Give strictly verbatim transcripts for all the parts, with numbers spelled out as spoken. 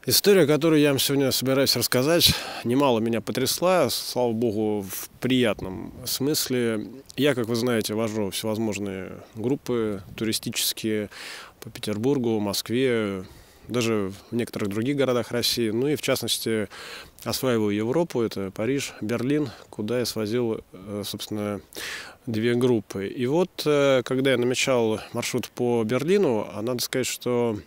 История, которую я вам сегодня собираюсь рассказать, немало меня потрясла, слава богу, в приятном смысле. Я, как вы знаете, вожу всевозможные группы туристические по Петербургу, Москве, даже в некоторых других городах России. Ну и, в частности, осваиваю Европу, это Париж, Берлин, куда я свозил, собственно, две группы. И вот, когда я намечал маршрут по Берлину, надо сказать, что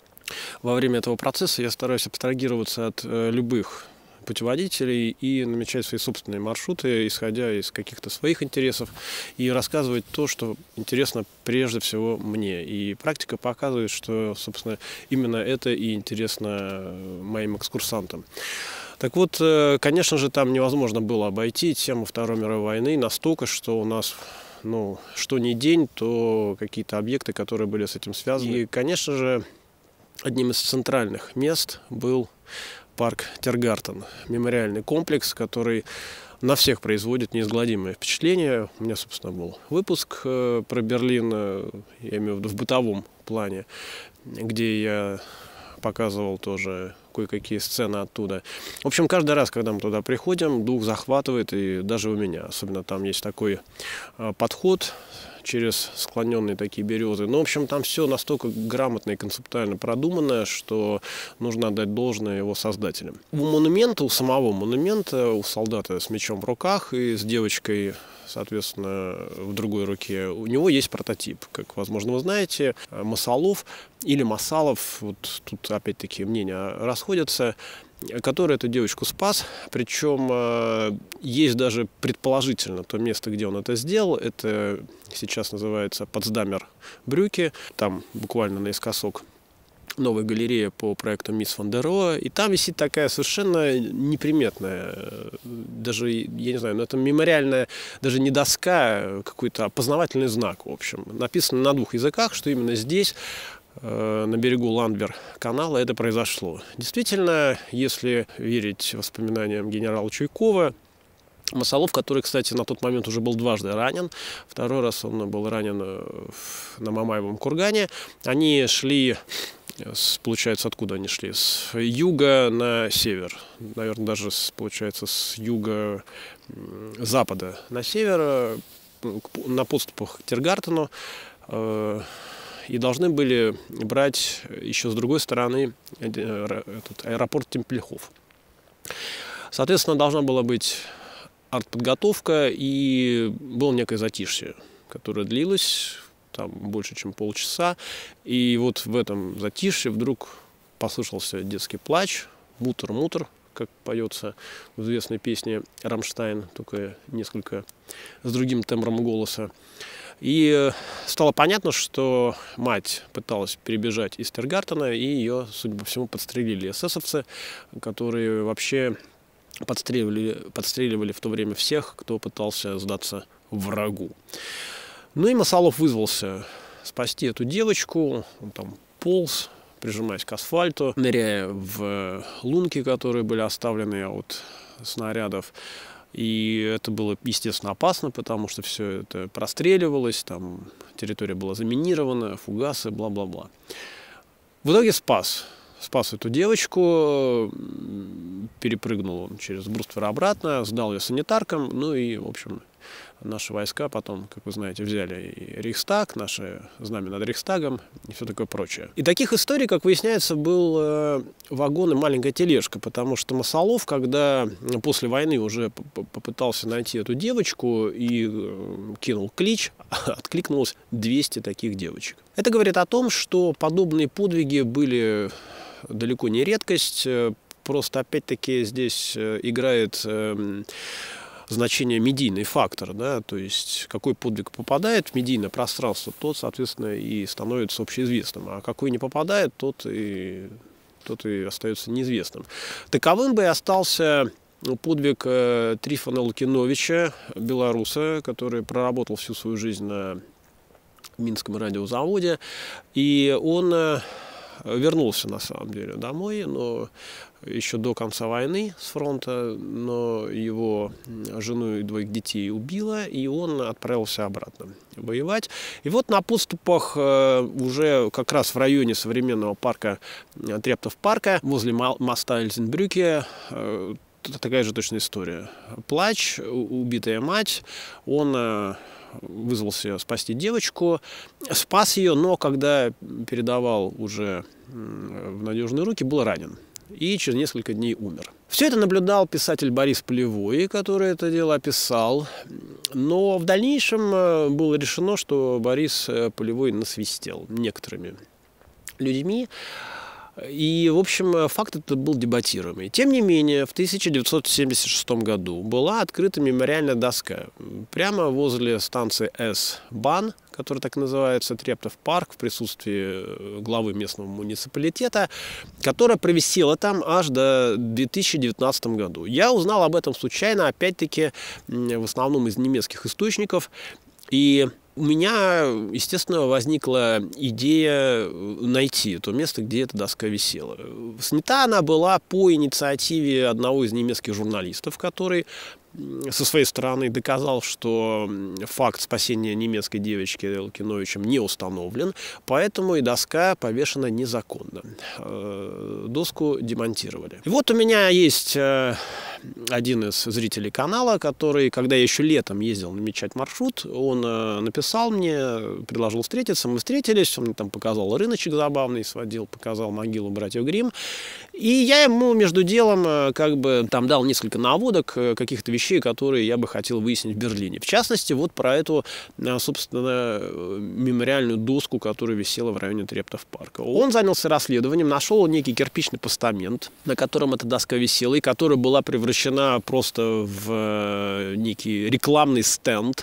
во время этого процесса я стараюсь абстрагироваться от э, любых путеводителей и намечать свои собственные маршруты, исходя из каких-то своих интересов, и рассказывать то, что интересно прежде всего мне. И практика показывает, что, собственно, именно это и интересно моим экскурсантам. Так вот, э, конечно же, там невозможно было обойти тему Второй мировой войны настолько, что у нас, ну, что ни день, то какие-то объекты, которые были с этим связаны. И, конечно же, одним из центральных мест был парк Тиргартен, мемориальный комплекс, который на всех производит неизгладимое впечатление. У меня, собственно, был выпуск э, про Берлин, э, я имею в виду в бытовом плане, где я показывал тоже кое-какие сцены оттуда. В общем, каждый раз, когда мы туда приходим, дух захватывает, и даже у меня. Особенно там есть такой э, подход через склоненные такие березы. Ну, в общем, там все настолько грамотно и концептуально продумано, что нужно отдать должное его создателям. У монумента, у самого монумента, у солдата с мечом в руках и с девочкой, соответственно, в другой руке, у него есть прототип. Как, возможно, вы знаете, Масалов или Масалов, вот тут опять-таки мнения расходятся, который эту девочку спас. Причем э, есть даже предположительно то место, где он это сделал. Это сейчас называется Потсдамер Брюки. Там буквально наискосок новая галерея по проекту Мисс фон дер Роа. И там висит такая совершенно неприметная, даже, я не знаю, но это мемориальная, даже не доска, а какой-то опознавательный знак, в общем. Написано на двух языках, что именно здесь, на берегу Ландвер-канала, это произошло. Действительно, если верить воспоминаниям генерала Чуйкова, Масалов, который, кстати, на тот момент уже был дважды ранен, второй раз он был ранен на Мамаевом кургане, они шли, с, получается, откуда они шли? С юга на север, наверное, даже, с, получается, с юга-запада на север, на подступах к Тиргартену, и должны были брать еще с другой стороны этот аэропорт Темпельхоф. Соответственно, должна была быть артподготовка, и было некое затишье, которое длилось там больше, чем полчаса. И вот в этом затишье вдруг послышался детский плач, мутр-мутр, как поется в известной песне «Рамштайн», только несколько с другим тембром голоса. И стало понятно, что мать пыталась перебежать из Тиргартена, и ее, судя по всему, подстрелили эсэсовцы, которые вообще подстреливали, подстреливали в то время всех, кто пытался сдаться врагу. Ну и Масалов вызвался спасти эту девочку. Он там полз, прижимаясь к асфальту, ныряя в лунки, которые были оставлены от снарядов. И это было, естественно, опасно, потому что все это простреливалось, там территория была заминирована, фугасы, бла-бла-бла. В итоге спас. Спас эту девочку, перепрыгнул он через бруствер обратно, сдал ее санитаркам, ну и, в общем, наши войска потом, как вы знаете, взяли и Рейхстаг, наши знамя над Рейхстагом и все такое прочее. И таких историй, как выясняется, был э, вагон и маленькая тележка, потому что Масалов, когда после войны уже попытался найти эту девочку и э, кинул клич, откликнулось двести таких девочек. Это говорит о том, что подобные подвиги были далеко не редкость, просто опять-таки здесь играет э, значение медийный фактор, да, то есть какой подвиг попадает в медийное пространство, тот, соответственно, и становится общеизвестным, а какой не попадает, тот и, тот и остается неизвестным. Таковым бы и остался подвиг э, Трифона Лукиновича, белоруса, который проработал всю свою жизнь на Минском радиозаводе, и он э, вернулся на самом деле домой, но еще до конца войны с фронта, но его жену и двоих детей убило, и он отправился обратно воевать. И вот на подступах уже как раз в районе современного парка Трептов-парка, возле моста Эльзенбрюке, такая же точная история. Плач, убитая мать, он вызвался спасти девочку, спас ее, но когда передавал уже в надежные руки, был ранен и через несколько дней умер. Все это наблюдал писатель Борис Полевой, который это дело описал, но в дальнейшем было решено, что Борис Полевой насвистел некоторыми людьми. И, в общем, факт этот был дебатируемый. Тем не менее, в тысяча девятьсот семьдесят шестом году была открыта мемориальная доска прямо возле станции С-Бан, которая так и называется, Трептов парк, в присутствии главы местного муниципалитета, которая провисела там аж до две тысячи девятнадцатого года. Я узнал об этом случайно, опять-таки, в основном из немецких источников, и у меня, естественно, возникла идея найти то место, где эта доска висела. Снята она была по инициативе одного из немецких журналистов, который со своей стороны доказал, что факт спасения немецкой девочки Лукиновичем не установлен, поэтому и доска повешена незаконно. Доску демонтировали. И вот у меня есть один из зрителей канала, который, когда я еще летом ездил намечать маршрут, он написал мне, предложил встретиться, мы встретились, он мне там показал рыночек забавный, сводил, показал могилу братьев Гримм, и я ему между делом как бы там дал несколько наводок каких-то вещей, которые я бы хотел выяснить в Берлине. В частности, вот про эту, собственно, мемориальную доску, которая висела в районе Трептов парка. Он занялся расследованием, нашел некий кирпичный постамент, на котором эта доска висела, и которая была превращена просто в некий рекламный стенд.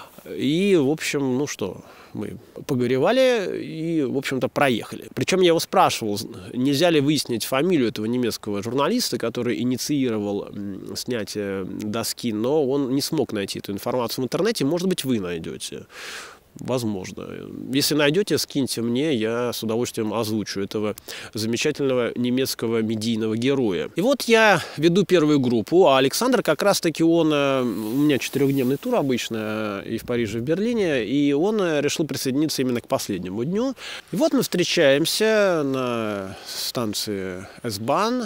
И, в общем, ну что, мы погоревали и, в общем-то, проехали. Причем я его спрашивал, нельзя ли выяснить фамилию этого немецкого журналиста, который инициировал снятие доски, но он не смог найти эту информацию в интернете. Может быть, вы найдете. Возможно. Если найдете, скиньте мне, я с удовольствием озвучу этого замечательного немецкого медийного героя. И вот я веду первую группу, а Александр как раз-таки он, у меня четырехдневный тур обычно и в Париже, и в Берлине, и он решил присоединиться именно к последнему дню. И вот мы встречаемся на станции С-Бан.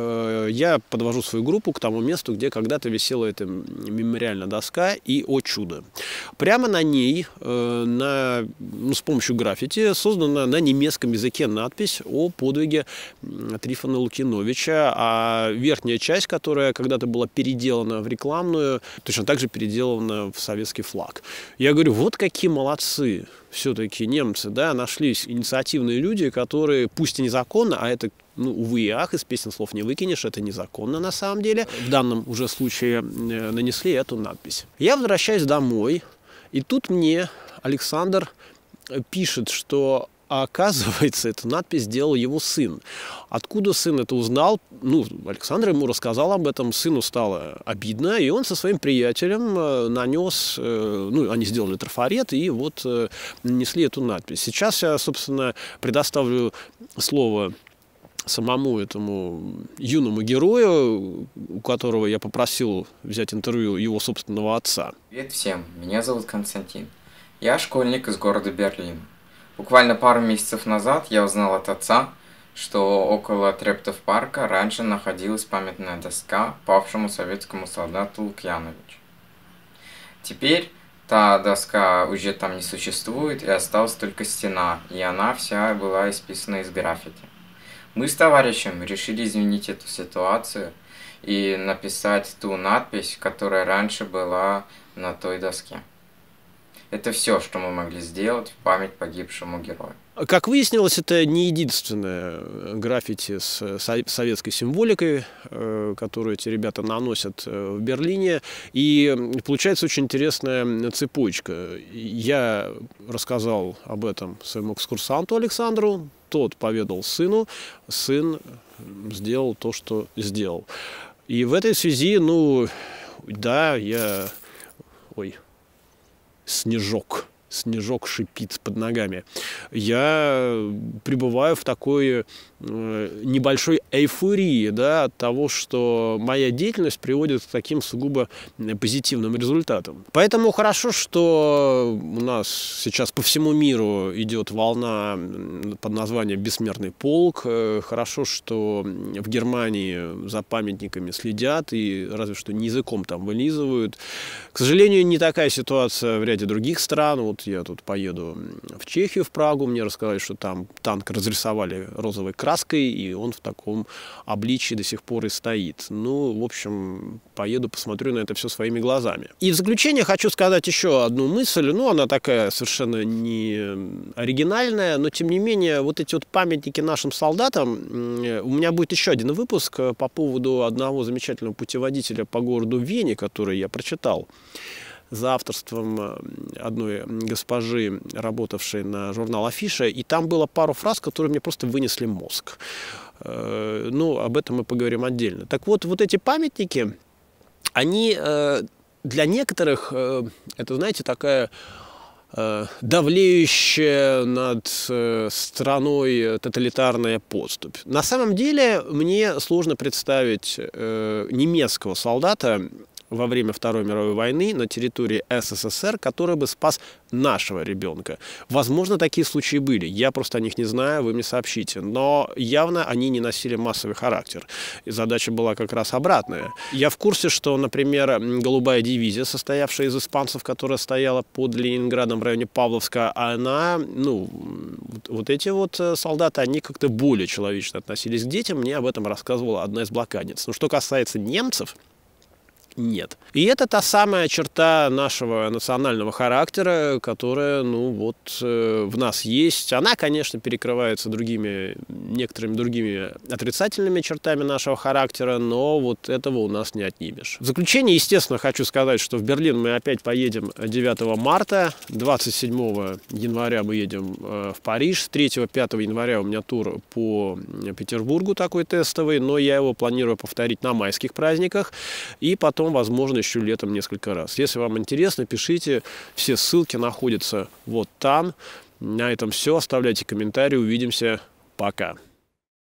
Я подвожу свою группу к тому месту, где когда-то висела эта мемориальная доска, и, о чудо, прямо на ней На, ну, с помощью граффити создана на немецком языке надпись о подвиге Трифона Лукиновича, а верхняя часть, которая когда-то была переделана в рекламную, точно так же переделана в советский флаг. Я говорю, вот какие молодцы все-таки немцы, да, нашлись инициативные люди, которые, пусть и незаконно, а это, ну, увы и ах, из песен слов не выкинешь, это незаконно на самом деле, в данном уже случае нанесли эту надпись. Я возвращаюсь домой, и тут мне Александр пишет, что, оказывается, эту надпись сделал его сын. Откуда сын это узнал? Ну, Александр ему рассказал об этом, сыну стало обидно, и он со своим приятелем нанес, ну, они сделали трафарет, и вот нанесли эту надпись. Сейчас я, собственно, предоставлю слово самому этому юному герою, у которого я попросил взять интервью его собственного отца. Привет всем, меня зовут Константин. Я школьник из города Берлин. Буквально пару месяцев назад я узнал от отца, что около Трептов парка раньше находилась памятная доска павшему советскому солдату Лукьяновичу. Теперь та доска уже там не существует, и осталась только стена, и она вся была исписана из граффити. Мы с товарищем решили изменить эту ситуацию и написать ту надпись, которая раньше была на той доске. Это все, что мы могли сделать в память погибшему герою. Как выяснилось, это не единственное граффити с советской символикой, которую эти ребята наносят в Берлине. И получается очень интересная цепочка. Я рассказал об этом своему экскурсанту Александру, тот поведал сыну, сын сделал то, что сделал. И в этой связи, ну, да, я... Ой... Снежок. снежок шипит под ногами. Я пребываю в такой небольшой эйфории, да, от того, что моя деятельность приводит к таким сугубо позитивным результатам. Поэтому хорошо, что у нас сейчас по всему миру идет волна под названием «Бессмертный полк». Хорошо, что в Германии за памятниками следят и разве что не языком там вылизывают. К сожалению, не такая ситуация в ряде других стран. Вот я тут поеду в Чехию, в Прагу, мне рассказали, что там танк разрисовали розовой краской, и он в таком обличии до сих пор и стоит. Ну, в общем, поеду, посмотрю на это все своими глазами. И в заключение хочу сказать еще одну мысль. Ну, она такая совершенно не оригинальная, но, тем не менее, вот эти вот памятники нашим солдатам. У меня будет еще один выпуск по поводу одного замечательного путеводителя по городу Вене, который я прочитал за авторством одной госпожи, работавшей на журнал «Афиша», и там было пару фраз, которые мне просто вынесли мозг. Ну, об этом мы поговорим отдельно. Так вот, вот эти памятники, они для некоторых, это, знаете, такая давлеющая над страной тоталитарная подступь. На самом деле, мне сложно представить немецкого солдата во время Второй мировой войны на территории СССР, который бы спас нашего ребенка. Возможно, такие случаи были. Я просто о них не знаю, вы мне сообщите. Но явно они не носили массовый характер. И задача была как раз обратная. Я в курсе, что, например, голубая дивизия, состоявшая из испанцев, которая стояла под Ленинградом в районе Павловска, она, ну, вот эти вот солдаты, они как-то более человечно относились к детям. Мне об этом рассказывала одна из блокадниц. Но что касается немцев, нет. И это та самая черта нашего национального характера, которая, ну, вот э, в нас есть. Она, конечно, перекрывается другими, некоторыми другими отрицательными чертами нашего характера, но вот этого у нас не отнимешь. В заключение, естественно, хочу сказать, что в Берлин мы опять поедем девятого марта, двадцать седьмого января мы едем э, в Париж, третьего-пятого января у меня тур по Петербургу такой тестовый, но я его планирую повторить на майских праздниках, и потом Потом, возможно, еще летом несколько раз. Если вам интересно, пишите. Все ссылки находятся вот там. На этом все. Оставляйте комментарии. Увидимся. Пока.